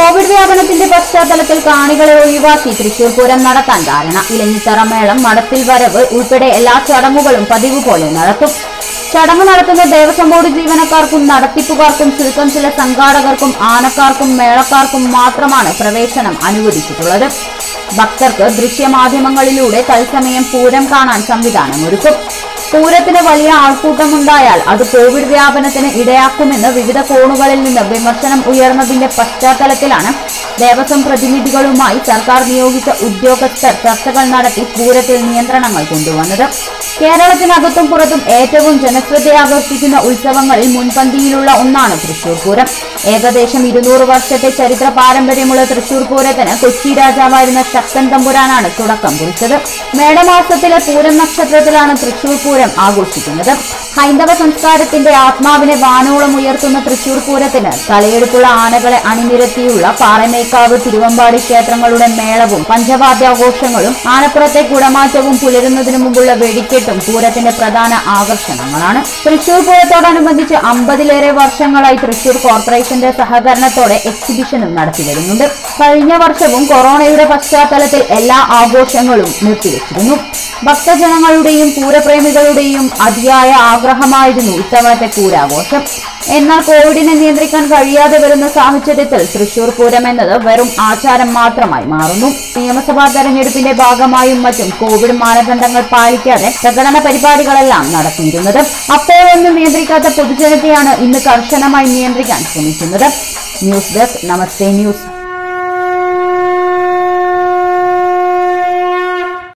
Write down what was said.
Covid വ്യാപനത്തിന്റെ പശ്ചാത്തലത്തിൽ കാണികളെ ഒഴിവാക്കി തൃശൂർ പൂരം നടത്താൻ ധാരണ. ഇലഞ്ഞിത്തറ മേളം, മടത്തിൽ വരവ് ഉൾപ്പെടെ എല്ലാ ചടങ്ങുകളും പതിവ് പോലെ നടത്തും. ചടങ്ങ് നടത്തുന്ന ദേവസ്വം ബോർഡ് ജീവനക്കാർക്കും നടത്തിപ്പുകാർക്കും ചുരുക്കം ചില സംഘാടകർക്കും ആനക്കാർക്കും മേളക്കാർക്കും മാത്രമാണ് പ്രവേശനം അനുവദിച്ചിട്ടുള്ളത്. ഭക്തർക്ക് ദൃശ്യമാധ്യമങ്ങളിലൂടെ തത്സമയം പൂരം കാണാൻ സംവിധാനമൊരുക്കും. പൂരത്തിന് വലിയ ആൾക്കൂട്ടമുണ്ടായാൽ അത് കോവിഡ് വ്യാപനത്തിന് ഇടയാക്കുമെന്ന് വിവിധ കോണുകളിൽ നിന്ന് വിമർശനം ഉയർന്നതിന്റെ പശ്ചാത്തലത്തിലാണ് ദേവസ്വം പ്രതിനിധികളുമായി സർക്കാർ നിയോഗിച്ച ഉദ്യോഗസ്ഥർ ചർച്ചകൾ നടത്തി പൂരത്തിൽ നിയന്ത്രണങ്ങൾ കൊണ്ടുവന്നത്. കേരളത്തിനകത്തും പുറത്തും ഏറ്റവും ജനശ്രദ്ധയാകർഷിക്കുന്ന ഉത്സവങ്ങളിൽ മുൻപന്തിയിലുള്ള ഒന്നാണ് തൃശൂർ പൂരം. ഏകദേശം 200 വർഷത്തെ ചരിത്ര പാരമ്പര്യമുള്ള തൃശൂർ പൂരത്തിന് കൊച്ചി രാജാവായിരുന്ന ശക്തൻ തമ്പുരാനാണ് തുടക്കം കുറിച്ചത്. മേടമാസത്തിലെ പൂരം നക്ഷത്രത്തിലാണ് തൃശൂർ പൂരം ആഘോഷിക്കുന്നത്. ഹൈന്ദവ സംസ്കാരത്തിന്റെ ആത്മാവിനെ വാനോളം ഉയർത്തുന്ന തൃശൂർ പൂരത്തിന് തലയെടുപ്പുള്ള ആനകളെ അണിനിരത്തിയുള്ള പാറമേക്കാവ്, തിരുവമ്പാടി ക്ഷേത്രങ്ങളുടെ മേളവും പഞ്ചവാദ്യാഘോഷങ്ങളും ആനപ്പുറത്തെ കുടമാറ്റവും പുലരുന്നതിനു മുമ്പുള്ള വെടിക്കെട്ടും പൂരത്തിന്റെ പ്രധാന ആകർഷണങ്ങളാണ്. തൃശൂർ പൂരത്തോടനുബന്ധിച്ച് 50ലേറെ വർഷങ്ങളായി തൃശൂർ കോർപ്പറേഷന്റെ സഹകരണത്തോടെ എക്സിബിഷനും നടത്തിവരുന്നുണ്ട്. കഴിഞ്ഞ വർഷവും കൊറോണയുടെ പശ്ചാത്തലത്തിൽ എല്ലാ ആഘോഷങ്ങളും നിർത്തിവെച്ചിരുന്നു. ഭക്തജനങ്ങളുടെയും പൂരപ്രേമികളുടെയും അതിയായ ആഗ്രഹമായിരുന്നു ഇത്തവണത്തെ പൂരാഘോഷം. എന്നാൽ കോവിഡിനെ നിയന്ത്രിക്കാൻ കഴിയാതെ വരുന്ന സാഹചര്യത്തിൽ തൃശൂർ പൂരം എന്നത് വെറും ആചാരം മാത്രമായി മാറുന്നു. നിയമസഭാ തെരഞ്ഞെടുപ്പിന്റെ ഭാഗമായും മറ്റും കോവിഡ് മാനദണ്ഡങ്ങൾ പാലിക്കാതെ പ്രകടന പരിപാടികളെല്ലാം നടത്തിയിരുന്നത്. അപ്പോഴൊന്നും നിയന്ത്രിക്കാത്ത പൊതുജനത്തെയാണ് ഇന്ന് കർശനമായി നിയന്ത്രിക്കാൻ ശ്രമിക്കുന്നത്. News desk, Namaste news.